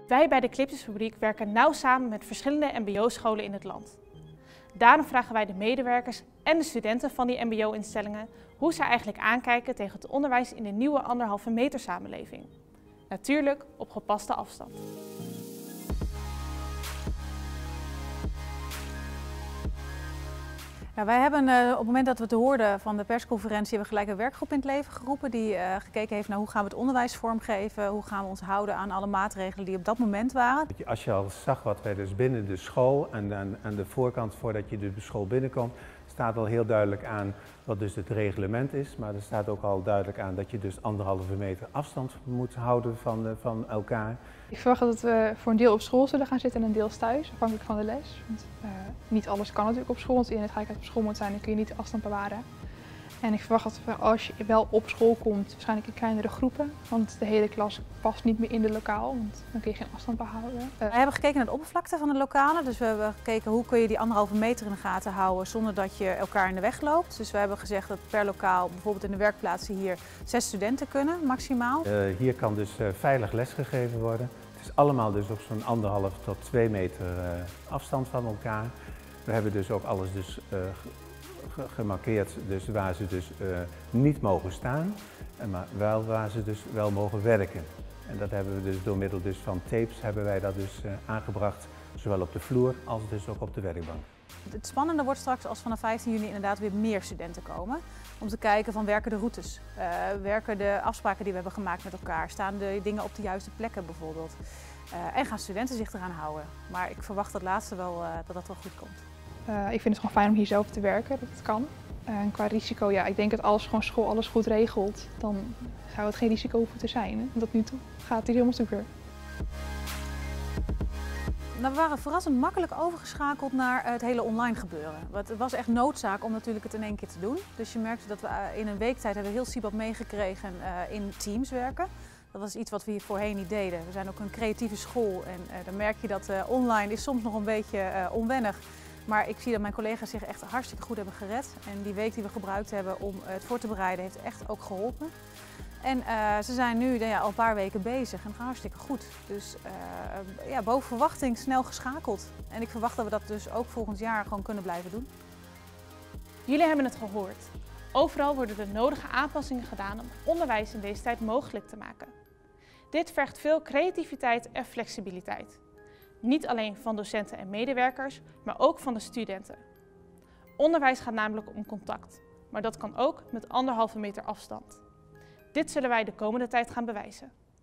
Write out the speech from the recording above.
Wij bij de Clipjesfabriek werken nauw samen met verschillende mbo-scholen in het land. Daarom vragen wij de medewerkers en de studenten van die mbo-instellingen hoe zij eigenlijk aankijken tegen het onderwijs in de nieuwe 1,5 meter samenleving. Natuurlijk op gepaste afstand. Ja, wij hebben op het moment dat we het hoorden van de persconferentie, hebben we gelijk een werkgroep in het leven geroepen die gekeken heeft naar hoe gaan we het onderwijs vormgeven, hoe gaan we ons houden aan alle maatregelen die op dat moment waren. Als je al zag wat wij dus binnen de school en aan de voorkant voordat je de school binnenkomt, staat al heel duidelijk aan wat dus het reglement is. Maar er staat ook al duidelijk aan dat je dus 1,5 meter afstand moet houden van elkaar. Ik verwacht dat we voor een deel op school zullen gaan zitten en een deel thuis, afhankelijk van de les. Want niet alles kan natuurlijk op school, want als je in het gelijkheid op school moet zijn, dan kun je niet de afstand bewaren. En ik verwacht dat we, als je wel op school komt, waarschijnlijk in kleinere groepen. Want de hele klas past niet meer in de lokaal, want dan kun je geen afstand behouden. We hebben gekeken naar de oppervlakte van de lokalen. Dus we hebben gekeken hoe kun je die 1,5 meter in de gaten houden zonder dat je elkaar in de weg loopt. Dus we hebben gezegd dat per lokaal, bijvoorbeeld in de werkplaatsen hier, 6 studenten kunnen maximaal. Hier kan dus veilig lesgegeven worden. Het is allemaal dus op zo'n 1,5 tot 2 meter afstand van elkaar. We hebben dus ook alles dus gemarkeerd dus waar ze dus niet mogen staan, maar wel waar ze dus wel mogen werken. En dat hebben we dus door middel dus van tapes hebben wij dat dus aangebracht, zowel op de vloer als dus ook op de werkbank. Het spannende wordt straks als vanaf 15 juni inderdaad weer meer studenten komen. Om te kijken van werken de routes, werken de afspraken die we hebben gemaakt met elkaar, staan de dingen op de juiste plekken bijvoorbeeld. En gaan studenten zich eraan houden. Maar ik verwacht dat laatste wel dat dat wel goed komt. Ik vind het gewoon fijn om hier zelf te werken, dat het kan. En qua risico, ja, ik denk dat als gewoon school alles goed regelt, dan zou het geen risico hoeven te zijn. En tot nu toe gaat het hier helemaal super. Nou, we waren verrassend makkelijk overgeschakeld naar het hele online gebeuren. Het was echt noodzaak om natuurlijk het in één keer te doen. Dus je merkte dat we in een week tijd hebben heel Siebad meegekregen in teams werken. Dat was iets wat we hier voorheen niet deden. We zijn ook een creatieve school en dan merk je dat online is soms nog een beetje onwennig. Maar ik zie dat mijn collega's zich echt hartstikke goed hebben gered. En die week die we gebruikt hebben om het voor te bereiden heeft echt ook geholpen. En ze zijn nu al een paar weken bezig en gaan hartstikke goed. Dus boven verwachting snel geschakeld. En ik verwacht dat we dat dus ook volgend jaar gewoon kunnen blijven doen. Jullie hebben het gehoord. Overal worden de nodige aanpassingen gedaan om onderwijs in deze tijd mogelijk te maken. Dit vergt veel creativiteit en flexibiliteit. Niet alleen van docenten en medewerkers, maar ook van de studenten. Onderwijs gaat namelijk om contact, maar dat kan ook met 1,5 meter afstand. Dit zullen wij de komende tijd gaan bewijzen.